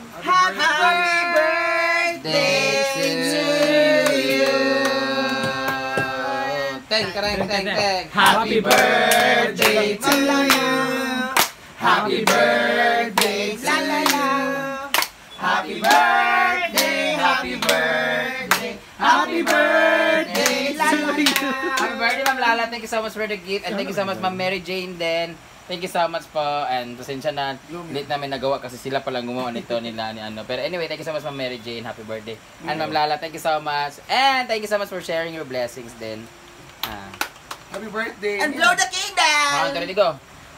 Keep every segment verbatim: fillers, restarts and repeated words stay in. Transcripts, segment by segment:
Happy birthday to you. Teng, teng, teng, teng. Happy birthday to you. Happy birthday, la la la. Happy birthday, happy birthday, happy birthday, la la la. Happy birthday, Ma'am Lala. Thank you so much for the gift. And thank you so much, Ma'am Mary Jane din. Thank you so much po. And pasensya na, late namin nagawa kasi sila palang gumawa nito nila ni ano. Pero anyway, thank you so much, Ma'am Mary Jane. Happy birthday. And Ma'am Lala, thank you so much. And thank you so much for sharing your blessings din. Ah. Happy birthday. And blow the candle. Ah, ito go.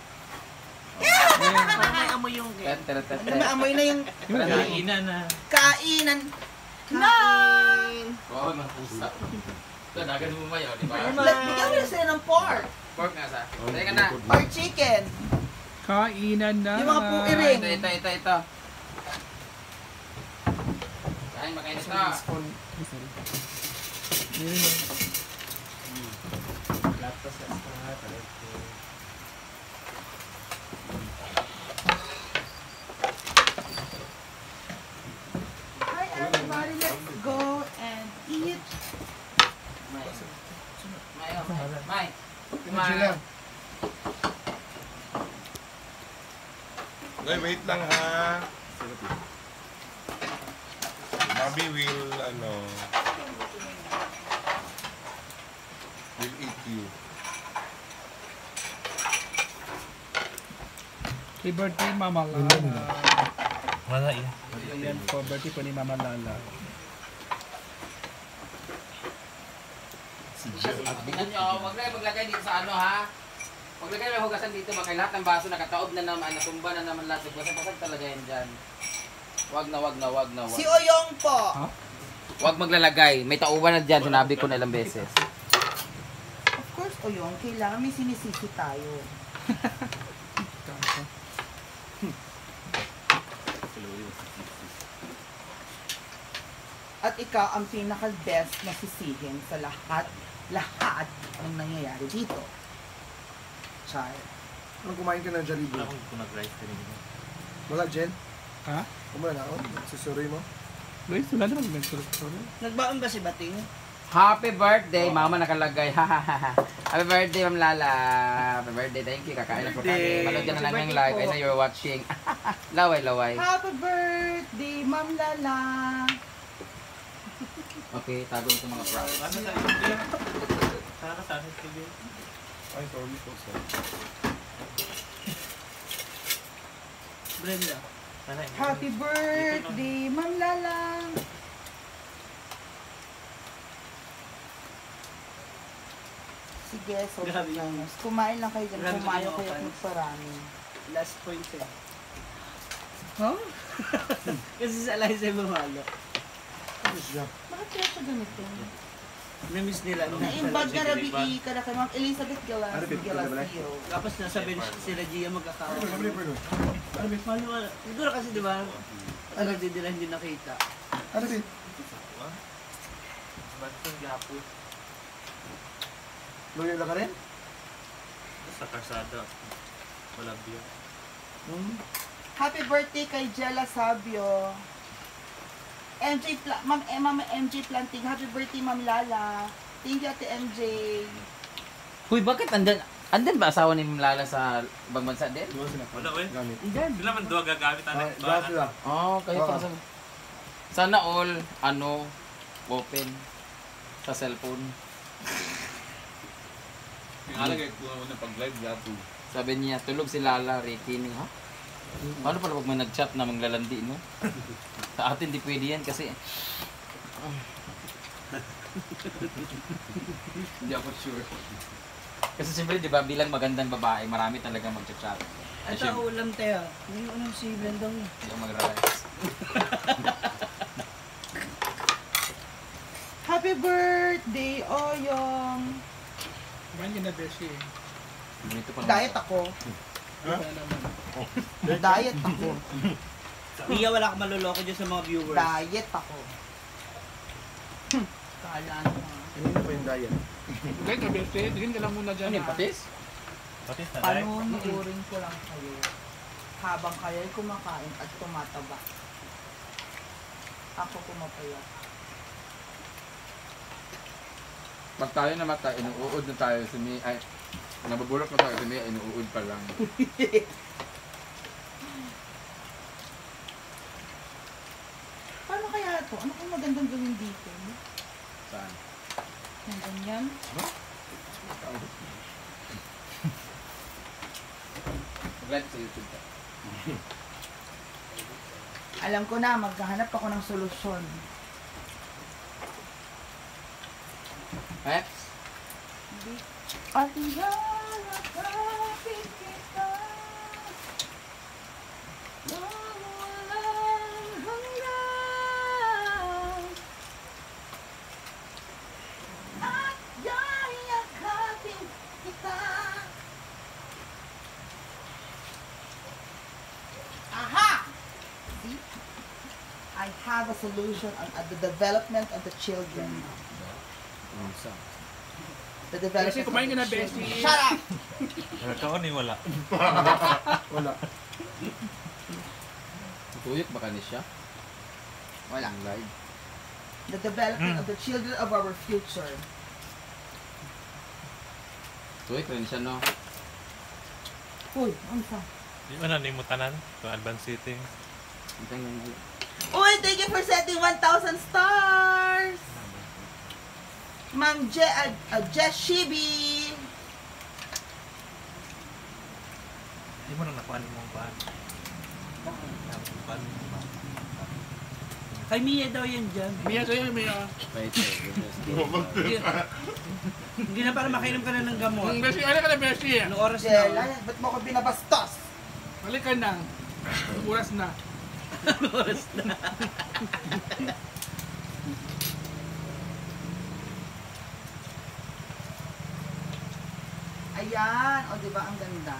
May amoy yung Tet, tet, tet, May tet. amoy na yung Kainan na. kainan. Na! Wow, ng pusa. Ito, dagan mo mayo, di ba? Bigyan mo na sila ng pork. Pork nga sa. Teka na. Or chicken. Kainan na. Yung mga Ah, puiring. ito, ito, ito, ito. Kain, makain ito. Hi everybody, let's go and eat. May. May, oh, may. May. May. Okay, wait lang ha. Bobby will, ano, will eat you. Happy birthday, Mama Lala. Wala yan. Ayan po, birthday po ni Mama Lala. Tingnan nyo, wag na maglagay dito sa ano ha. Maglagay ng hugasan dito, baka lahat ng baso nakataob na naman, natumba na naman lahat. Basag-basag talaga yan dyan. Wag na, wag na, wag na, wag. Si Oyong po. Wag maglalagay. May tauban na dyan, sinabi ko na ilang beses. Of course, Oyong, kailangan may sinisisi tayo. At ikaw ang pinaka-best na sisihin sa lahat, lahat ng nangyayari dito. Char. Anong kumain ka ng Jollibee? Wala kung nag-rice ka rin. Wala, Jen? Ha? Kumula na ako. Susuri mo? Luis, wala naman nagsulat. Nagbaon ba si Bating? Happy birthday! Mama nakalagay. Happy birthday, Ma'am Lala. Happy birthday. Thank you. Kakain na po kami. Manood ka na lang yung live. I know you're watching. Laway, laway. Happy birthday, Ma'am Lala! Okay, tago ito mga props. Ano sa India? Sana sa akin T V. Ay, sorry po, sir. Brenda. Sana hindi. Happy birthday, Ma'am Lala! Sige, so Grabe. guys, kumain lang kayo dyan. Grabe Kumain yung kayo open. magparami. Last point eh. Huh? Kasi sa Eliza bumalo. Ano siya? Bakit kaya siya ganito? Namiss nila. nung Na-imbag nasa na G, rabi ka na kay Ma'am Elizabeth Galas, Ano, babe? Galasio. Tapos nasa bench sila Gia magkakawa. Ano, ano, ano? Ano ba? Paano nga? Siguro kasi di ba? Ano din nila hindi nakita. Ano, babe? Bansang gapo. Loyal ka rin? Sa karsada. Wala biya. Hmm? Happy birthday kay Jella Sabio. M J, Pla Ma'am eh, Ma'am M J Planting. Happy birthday, Ma'am Lala. Thank you, Ate M J. Huy, bakit andan, andan ba asawa ni Ma'am Lala sa ibang bansa din? Doon sila. Wala, we. Gamit. Hindi naman doon gagamit. Ah, Ano? lahat sila. Oh, kayo Oo. pa sa... Sana all, ano, open sa cellphone. Yung alagay ko na pag-live lahat to. Sabi niya, tulog si Lala, Ricky. Ha? Paano pala pag may nag-chat na maglalandi, no? Sa atin, di pwede yan kasi... Hindi ako sure. Kasi siyempre, di ba, bilang magandang babae, marami talaga mag-chat. Ito ulam tayo. Yung ano si Blendong. Hindi ako mag-realize. Happy birthday, Oyong. Kumain ka na, Beshi. Ganito pa Diet ako. Wala naman. Diet ako. Gia, wala ka maluloko dyan sa mga viewers. Diet ako. Hmm. Kala naman. Ano na pa yung diet? Okay, ka, Beshi. Tingin ka lang muna dyan. Ano yung ha? patis? Patis na tayo. Panunurin ko lang kayo habang kayo'y kumakain at tumataba. Ako pumapaya. Pag tayo namatay, inuud na tayo si Mia. Ay, nabubulok na tayo si Mia, inuud pa lang. Paano kaya ito? Ano kung magandang gawin dito? Saan? Yung ganyan? Mag-live sa YouTube ka. Alam ko na, maghahanap ako ng solusyon. Eh? At ilalagapin kita ng walang hanggan at yayakapin kita. Aha! See? I have a solution on uh, the development of the children. The development Beshi, kumain ka na, of the children. Beshi. Shut up! Nagkaon ni wala. Wala. Tuyok baka ni siya? Wala. Ang live. The development of the children of our future. Tuyok rin siya, no? Uy, ano sa? Di ba nanimutanan? Ito advanced settings. Ang tangan. Uy, thank you for setting one thousand stars! Ma'am Je, uh, uh, Jess Shibi! Hindi mo nang nakuha mo ba? Kay Mia daw yan dyan. Mia sa'yo, Mia. Wait, wait, Hindi, hindi na para makainom ka na ng gamot. Ang Beshi, ano ka na, Beshi? Anong oras Jella, na? ba't mo ako binabastos? Balik ka na. Oras na. Anong oras na? Ayan, o diba ang ganda?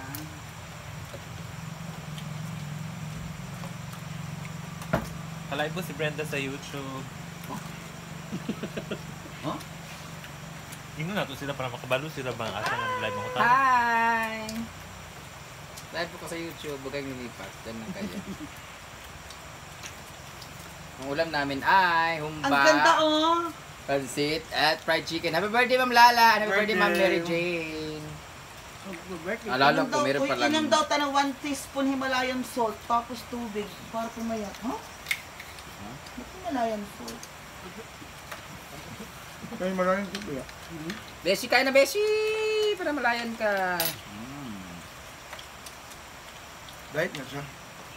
Kalive mo si Brenda sa YouTube. Huh? Tingnan nato sila para makabalo sila ba ang asa ng live mo. Hi! Live po ko sa YouTube, huwag kayong nilipat. Diyan lang kayo. Ang ulam namin ay humba, Ang ganda oh! pansit, at fried chicken. Happy birthday, Ma'am Lala! And happy birthday, Ma'am Birthday. Mary Jane! Birthday. Alala Inom ko, daw- meron uy, pa lang. Inom daw ta ng one teaspoon Himalayan salt, tapos tubig, para pumayat. Huh? Huh? Ba't Himalayan salt? Kaya maraming kuya. Beshi, kain na, Beshi! Para malayan ka. Mm. Diet na siya.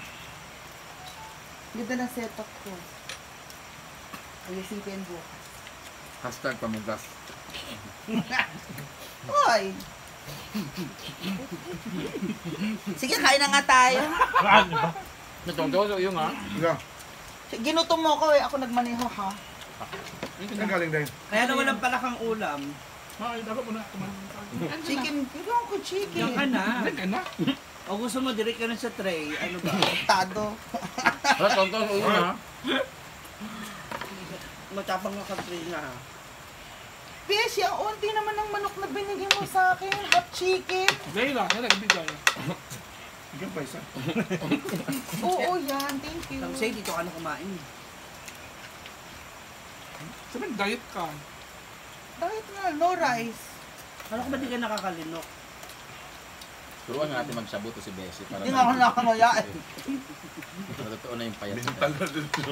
Ganda ng setup ko. Ayusin ko yung bukas. Hashtag pamugas. Hoy! Sige, kain na nga tayo. Ano ba? Natong-toso yung ha? Ika. Ginutom mo ko eh. Ako nagmaneho ha. Saan galing dahil? Kaya nawalan pala kang ulam. Ay, dapat mo na kumain. Chicken. Bigyan ko chicken. Yan ka na. Balik ka na. O gusto mo, direct ka na sa tray. Ano ba? Tado. Natong-toso yung ha? Matapang nga Katrina ha. Beshi, ang unti naman ng manok na binigyan mo sa akin. Hot chicken. Leila, yan nagbigay. Ikaw pa isa. Oo, yan. Thank you. Tapos eh, dito ka na kumain. Sabihin, diet ka. Bakit nga? No rice. Ano ka ba di ka nakakalinok? Turuan nga natin magsabu to si Beshi. Para Hindi nga ako nakamaya eh. Para totoo na yung payat. Mental na dito.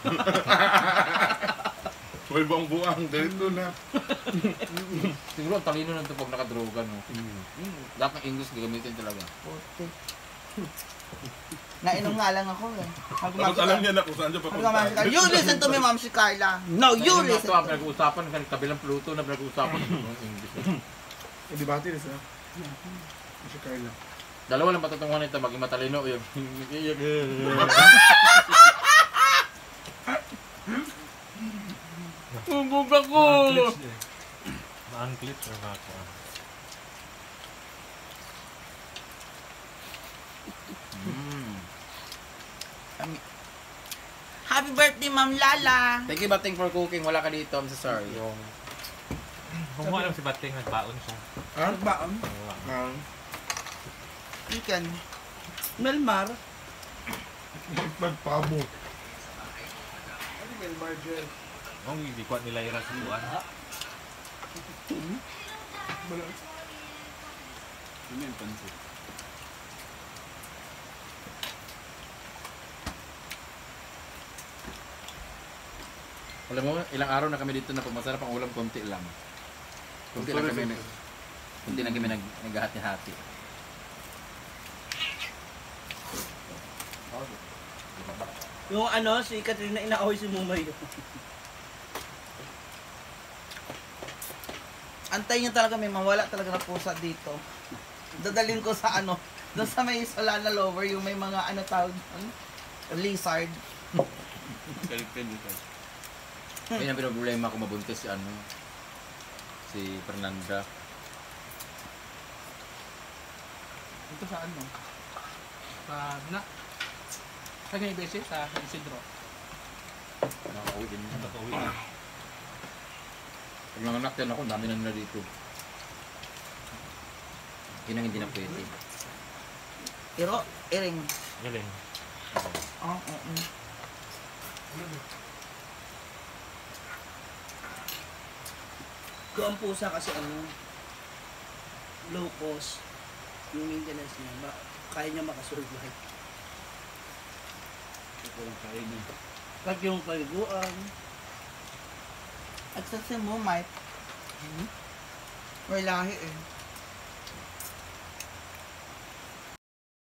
May buang buang. Dito na. Siguro ang talino na ito pag nakadroga, no? Mm. Lahat ng English gagamitin talaga. Puti. Nainom nga lang ako eh. Tapos alam niya na kung saan siya papunta. You listen to me, Ma'am si Carla. No, you Ayun, listen ito, to me. pinag-uusapan, kabilang Pluto na pinag-uusapan ng English. Eh, di ba ati rin si Carla. Dalawa lang matutunguhan nito, maging matalino. Yung... Bubog ako! Ma-unclip or makakuha? Mm. Happy birthday, Ma'am Lala. Thank you, Bating, for cooking. Wala ka dito. I'm so sorry. Yung... Kung mo alam si Bating, nagbaon siya. Ha? Nagbaon? Oo. Ah. Chicken. Melmar? Magpabo. kay Margel. Ang hindi ko nila ira sa tuwan. Wala. Yun yung pansit. Alam mo, ilang araw na kami dito na pumasarap ang ulam, konti lang. Konti lang kami, nag, konti lang kami nag, naghahati-hati. Yung ano, si Katrina inaahoy si Mumay. Antay niyo talaga, may mawala talaga na pusa dito. Dadalhin ko sa ano, doon sa may Solana Lower, yung may mga ano tawag, ano? Lizard. Kaliktin dito. Yun ang problema kung mabuntis si ano, si Fernanda. Ito sa ano? Sa na. Sa kay Bessie, sa San Isidro. Nakakauwi din yun. Nakauwi na. Pag nanganak yan ako, dami na nila dito. Yun ang hindi na pwede. Pero, iring. Galing. Oo, oo. Kung ang pusa kasi ano, low cost, yung maintenance niya, ba, kaya niya makasurvive. Ito lang kain niya. Pag yung paliguan, At sa si mo, Mike, may lahi eh.